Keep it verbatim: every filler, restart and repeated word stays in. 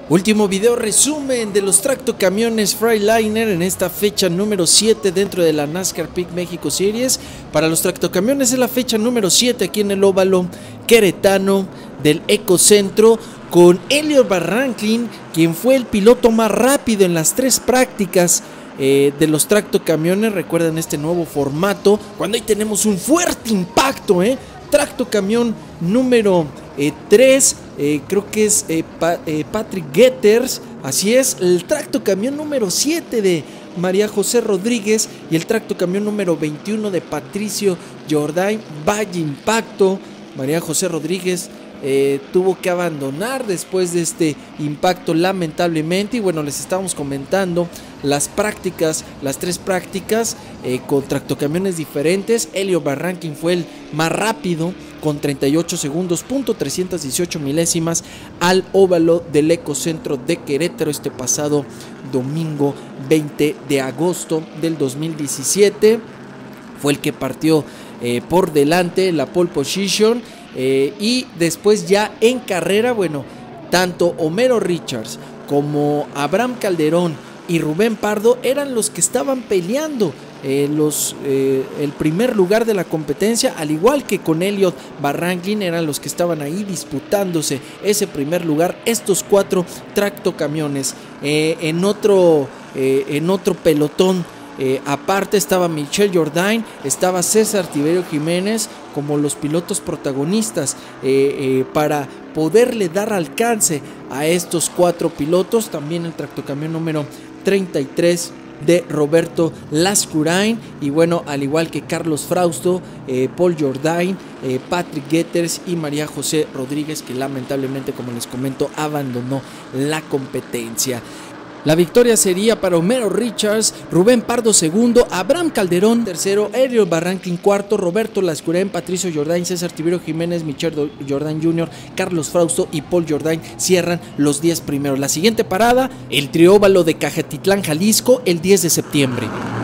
Último video resumen de los tractocamiones Freightliner en esta fecha número siete dentro de la NASCAR Peak México Series. Para los tractocamiones es la fecha número siete aquí en el óvalo queretano del Ecocentro, con Elliot Barranquín, quien fue el piloto más rápido en las tres prácticas eh, de los tractocamiones. Recuerden este nuevo formato, cuando ahí tenemos un fuerte impacto, eh tractocamión número eh, tres, eh, creo que es eh, pa, eh, Patrick Getters, así es, el tractocamión número siete de María José Rodríguez y el tractocamión número veintiuno de Patricio Jordain. Vaya impacto. María José Rodríguez eh, tuvo que abandonar después de este impacto, lamentablemente. Y bueno, les estábamos comentando las prácticas, las tres prácticas eh, con tractocamiones diferentes. Elliot Barranquín fue el más rápido con treinta y ocho segundos, punto trescientos dieciocho milésimas al óvalo del Ecocentro de Querétaro este pasado domingo veinte de agosto del dos mil diecisiete. Fue el que partió eh, por delante la pole position, eh, y después ya en carrera, bueno, tanto Homero Richards como Abraham Calderón y Rubén Pardo eran los que estaban peleando eh, los, eh, el primer lugar de la competencia, al igual que con Elliot Barranquín, eran los que estaban ahí disputándose ese primer lugar, estos cuatro tractocamiones. Eh, en, otro, eh, en otro pelotón Eh, aparte estaba Michelle Jordain, estaba César Tiberio Jiménez como los pilotos protagonistas eh, eh, para poderle dar alcance a estos cuatro pilotos. También el tractocamión número treinta y tres de Roberto Lascurain, y bueno, al igual que Carlos Frausto, eh, Paul Jordain, eh, Patrick Getters y María José Rodríguez, que lamentablemente, como les comento, abandonó la competencia. La victoria sería para Homero Richards, Rubén Pardo segundo, Abraham Calderón tercero, Elliot Barranquín cuarto, Roberto Lascurain, Patricio Jordain, César Tiberio Jiménez, Michelle Jordain junior, Carlos Frausto y Paul Jordain cierran los diez primeros. La siguiente parada, el trióvalo de Cajetitlán, Jalisco, el diez de septiembre.